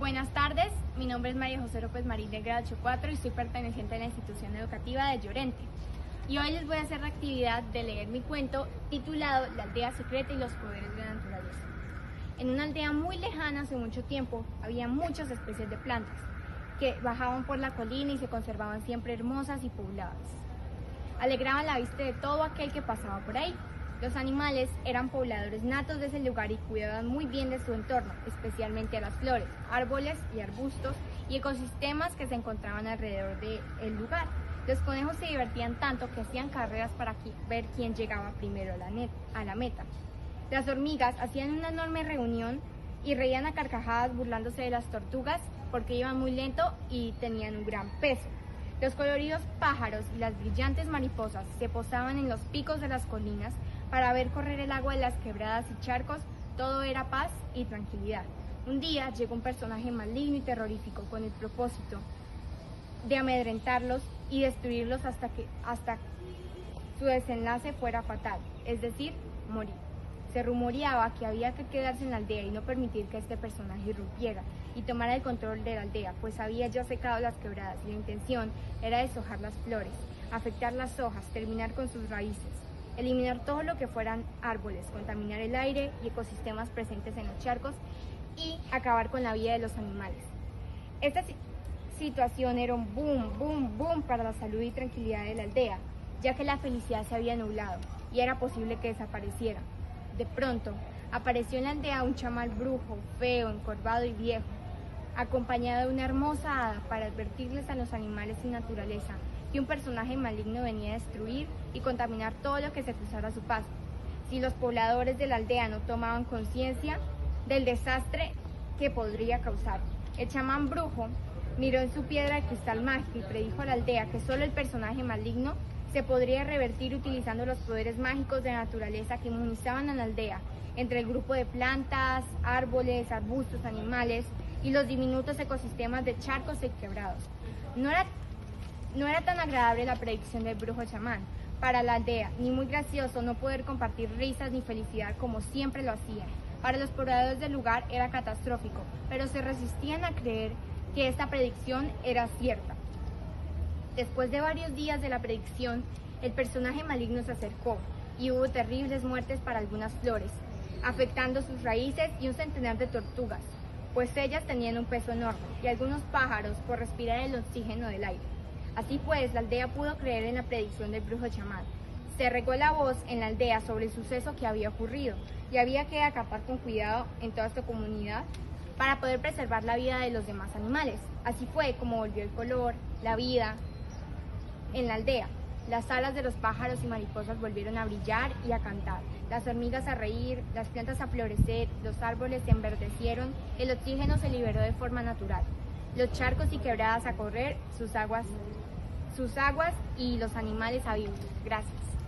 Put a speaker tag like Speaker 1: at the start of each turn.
Speaker 1: Buenas tardes, mi nombre es María José López Marín del grado 8-4 y soy perteneciente a la institución educativa de Llorente. Y hoy les voy a hacer la actividad de leer mi cuento titulado La aldea secreta y los poderes de la naturaleza. En una aldea muy lejana hace mucho tiempo había muchas especies de plantas que bajaban por la colina y se conservaban siempre hermosas y pobladas. Alegraban la vista de todo aquel que pasaba por ahí. Los animales eran pobladores natos de ese lugar y cuidaban muy bien de su entorno, especialmente a las flores, árboles y arbustos y ecosistemas que se encontraban alrededor del lugar. Los conejos se divertían tanto que hacían carreras para ver quién llegaba primero a la meta. Las hormigas hacían una enorme reunión y reían a carcajadas burlándose de las tortugas porque iban muy lento y tenían un gran peso. Los coloridos pájaros y las brillantes mariposas se posaban en los picos de las colinas para ver correr el agua de las quebradas y charcos. Todo era paz y tranquilidad. Un día llegó un personaje maligno y terrorífico con el propósito de amedrentarlos y destruirlos hasta su desenlace fuera fatal, es decir, morir. Se rumoreaba que había que quedarse en la aldea y no permitir que este personaje irrumpiera y tomara el control de la aldea, pues había ya secado las quebradas y la intención era deshojar las flores, afectar las hojas, terminar con sus raíces, eliminar todo lo que fueran árboles, contaminar el aire y ecosistemas presentes en los charcos y acabar con la vida de los animales. Esta situación era un boom para la salud y tranquilidad de la aldea, ya que la felicidad se había nublado y era posible que desapareciera. De pronto, apareció en la aldea un chamal brujo, feo, encorvado y viejo, acompañado de una hermosa hada para advertirles a los animales y naturaleza que un personaje maligno venía a destruir y contaminar todo lo que se cruzara a su paso. Si los pobladores de la aldea no tomaban conciencia del desastre que podría causar. El chamán brujo miró en su piedra de cristal mágico y predijo a la aldea que solo el personaje maligno se podría revertir utilizando los poderes mágicos de la naturaleza que inmunizaban a la aldea, entre el grupo de plantas, árboles, arbustos, animales y los diminutos ecosistemas de charcos y quebrados. No era tan agradable la predicción del brujo chamán para la aldea, ni muy gracioso no poder compartir risas ni felicidad como siempre lo hacían. Para los pobladores del lugar era catastrófico, pero se resistían a creer que esta predicción era cierta. Después de varios días de la predicción, el personaje maligno se acercó y hubo terribles muertes para algunas flores, afectando sus raíces y un centenar de tortugas, pues ellas tenían un peso enorme, y algunos pájaros por respirar el oxígeno del aire. Así pues, la aldea pudo creer en la predicción del brujo chamán. Se regó la voz en la aldea sobre el suceso que había ocurrido, y había que acatar con cuidado en toda esta comunidad para poder preservar la vida de los demás animales. Así fue como volvió el color, la vida en la aldea. Las alas de los pájaros y mariposas volvieron a brillar y a cantar, las hormigas a reír, las plantas a florecer, los árboles se enverdecieron, el oxígeno se liberó de forma natural, los charcos y quebradas a correr sus aguas y los animales a vivir. Gracias.